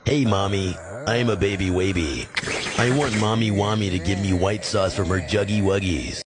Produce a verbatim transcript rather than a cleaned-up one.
Hey, Mommy, I'm a baby waby. I want Mommy Wammy to give me white sauce from her Juggy Wuggies.